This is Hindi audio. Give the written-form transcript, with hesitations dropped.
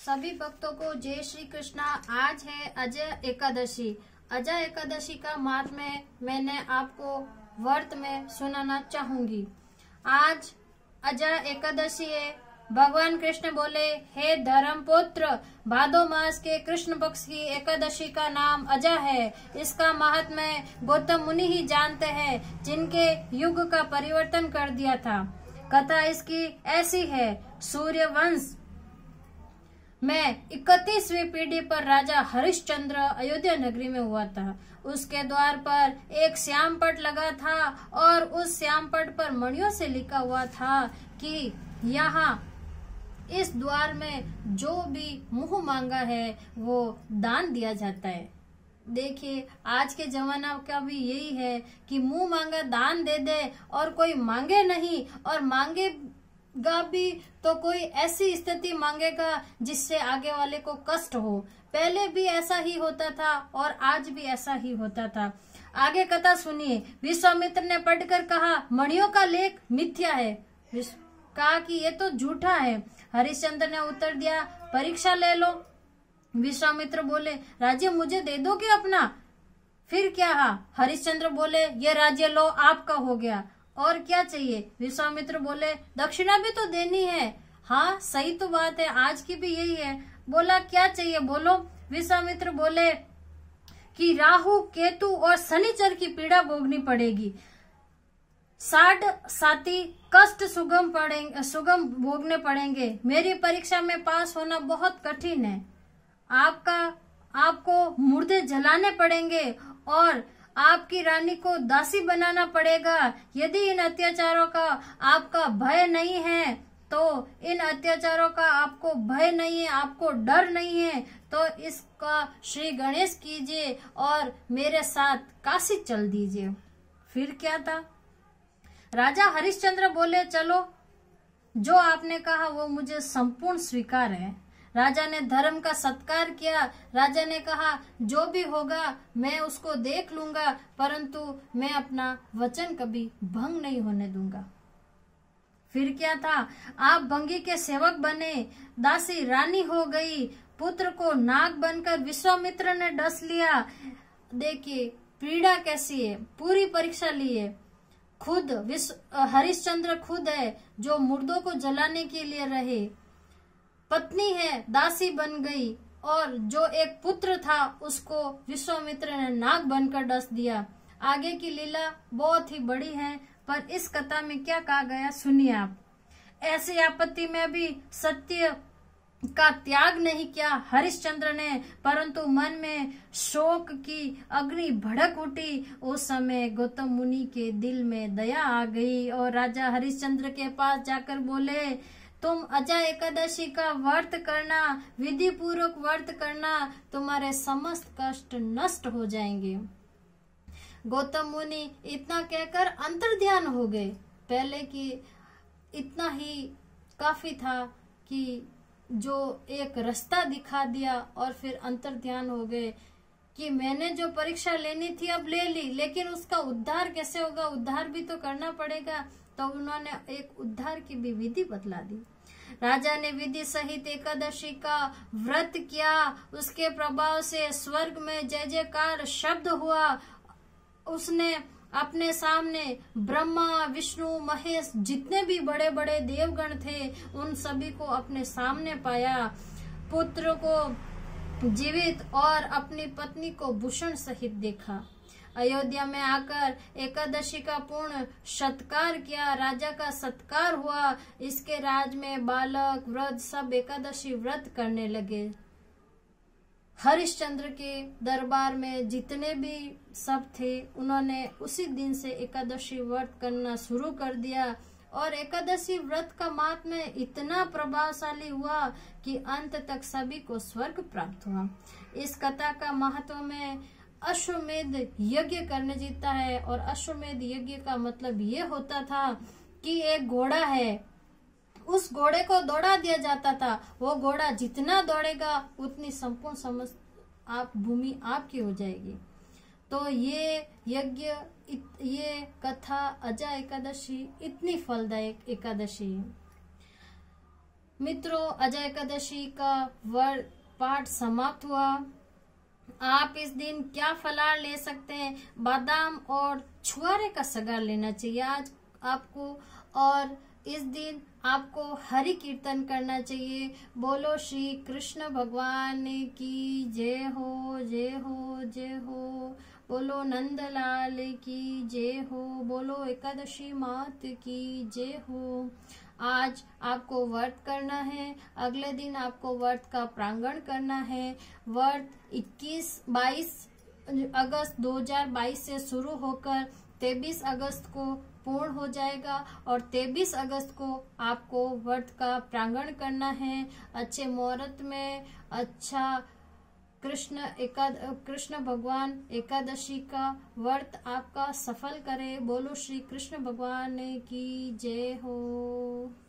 सभी भक्तों को जय श्री कृष्णा। आज है अजय एकादशी। अजय एकादशी का महात्म्य मैंने आपको व्रत में सुनाना चाहूंगी। आज अजय एकादशी है। भगवान कृष्ण बोले, हे धर्मपुत्र, भादो मास के कृष्ण पक्ष की एकादशी का नाम अजय है। इसका महात्म्य गौतम मुनि ही जानते हैं, जिनके युग का परिवर्तन कर दिया था। कथा इसकी ऐसी है। सूर्य वंश में 31वीं पीढ़ी पर राजा हरिश्चंद्र अयोध्या नगरी में हुआ था। उसके द्वार पर एक श्यामपट लगा था और उस श्यामपट पर मणियों से लिखा हुआ था कि यहाँ इस द्वार में जो भी मुंह मांगा है वो दान दिया जाता है। देखिए, आज के जमाना का भी यही है कि मुंह मांगा दान दे दे और कोई मांगे नहीं, और मांगेगा भी तो कोई ऐसी स्थिति मांगेगा जिससे आगे वाले को कष्ट हो। पहले भी ऐसा ही होता था और आज भी ऐसा ही होता था। आगे कथा सुनिए। विश्वामित्र ने पढ़कर कहा, मणियों का लेख मिथ्या है। कहा कि ये तो झूठा है। हरिश्चंद्र ने उत्तर दिया, परीक्षा ले लो। विश्वामित्र बोले, राज्य मुझे दे दोगे अपना? फिर क्या? हरिश्चंद्र बोले, ये राज्य लो, आपका हो गया। और क्या चाहिए? विश्वामित्र बोले, दक्षिणा भी तो देनी है। हाँ, सही तो बात है, आज की भी यही है। बोला, क्या चाहिए बोलो। विश्वामित्र बोले कि राहु, केतु और शनिचर की पीड़ा भोगनी पड़ेगी। 60 साथी कष्ट सुगम भोगने पड़ेंगे। मेरी परीक्षा में पास होना बहुत कठिन है। आपको मुर्दे जलाने पड़ेंगे और आपकी रानी को दासी बनाना पड़ेगा। यदि इन अत्याचारों का आपका भय नहीं है, तो इन अत्याचारों का आपको भय नहीं है, आपको डर नहीं है, तो इसका श्री गणेश कीजिए और मेरे साथ काशी चल दीजिए। फिर क्या था? राजा हरिश्चंद्र बोले, चलो, जो आपने कहा वो मुझे संपूर्ण स्वीकार है। राजा ने धर्म का सत्कार किया। राजा ने कहा, जो भी होगा मैं उसको देख लूंगा, परंतु मैं अपना वचन कभी भंग नहीं होने दूंगा। फिर क्या था? आप भंगी के सेवक बने, दासी रानी हो गई, पुत्र को नाग बनकर विश्वामित्र ने डस लिया। देखिए पीड़ा कैसी है। पूरी परीक्षा ली है। खुद हरिश्चंद्र खुद है जो मुर्दों को जलाने के लिए रहे। पत्नी है, दासी बन गई, और जो एक पुत्र था उसको विश्वामित्र ने नाग बनकर डस दिया। आगे की लीला बहुत ही बड़ी है, पर इस कथा में क्या कहा गया सुनिए आप। ऐसी आपत्ति में भी सत्य का त्याग नहीं किया हरिश्चंद्र ने, परंतु मन में शोक की अग्नि भड़क उठी। उस समय गौतम मुनि के दिल में दया आ गई और राजा हरिश्चंद्र के पास जाकर बोले, तुम अजय एकादशी का व्रत करना, विधि पूर्वक व्रत करना, तुम्हारे समस्त कष्ट नष्ट हो जाएंगे। गौतम मुनि इतना कहकर अंतर्ध्यान हो गए। पहले की इतना ही काफी था कि जो एक रास्ता दिखा दिया और फिर अंतर्ध्यान हो गए कि मैंने जो परीक्षा लेनी थी अब ले ली, लेकिन उसका उद्धार कैसे होगा? उद्धार भी तो करना पड़ेगा। तो उन्होंने एक उद्धार की भी विधि बतला दी। राजा ने विधि सहित एकादशी का व्रत किया। उसके प्रभाव से स्वर्ग में जय जयकार शब्द हुआ। उसने अपने सामने ब्रह्मा, विष्णु, महेश, जितने भी बड़े बड़े देवगण थे, उन सभी को अपने सामने पाया। पुत्र को जीवित और अपनी पत्नी को भूषण सहित देखा। अयोध्या में आकर एकादशी का पूर्ण सत्कार किया। राजा का सत्कार हुआ। इसके राज में बालक, वृद्ध सब एकादशी व्रत करने लगे। हरिश्चंद्र के दरबार में जितने भी सब थे, उन्होंने उसी दिन से एकादशी व्रत करना शुरू कर दिया। और एकादशी व्रत का महात्म्य इतना प्रभावशाली हुआ कि अंत तक सभी को स्वर्ग प्राप्त हुआ। इस कथा का महत्व में अश्वमेध यज्ञ करने जीता है। और अश्वमेध यज्ञ का मतलब ये होता था कि एक घोड़ा है, उस घोड़े को दौड़ा दिया जाता था। वो घोड़ा जितना दौड़ेगा उतनी संपूर्ण समस्त भूमि आपकी हो जाएगी। तो ये यज्ञ, ये कथा अजय एकादशी इतनी फलदायक एकादशी है। मित्रों, अजय एकादशी का व्रत पाठ समाप्त हुआ। आप इस दिन क्या फलाहार ले सकते हैं? बादाम और छुआरे का सगार लेना चाहिए आज आपको। और इस दिन आपको हरि कीर्तन करना चाहिए। बोलो श्री कृष्ण भगवान की जय हो, जय हो, जय हो। बोलो नंदलाल की जय हो। बोलो एकादशी मात की जय हो। आज आपको व्रत करना है, अगले दिन आपको व्रत का प्रांगण करना है। व्रत 22 अगस्त 2022 से शुरू होकर 23 अगस्त को पूर्ण हो जाएगा और 23 अगस्त को आपको व्रत का प्रांगण करना है। अच्छे मुहूर्त में अच्छा कृष्ण भगवान एकादशी का व्रत आपका सफल करे। बोलो श्री कृष्ण भगवान की जय हो।